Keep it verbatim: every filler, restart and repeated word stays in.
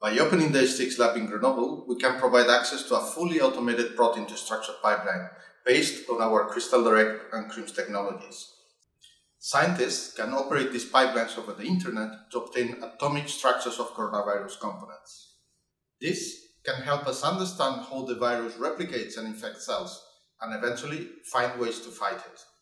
By opening the H six lab in Grenoble, we can provide access to a fully automated protein-to-structure pipeline based on our Crystal Direct and C R I M S technologies. Scientists can operate these pipelines over the internet to obtain atomic structures of coronavirus components. This can help us understand how the virus replicates and infects cells, and eventually find ways to fight it.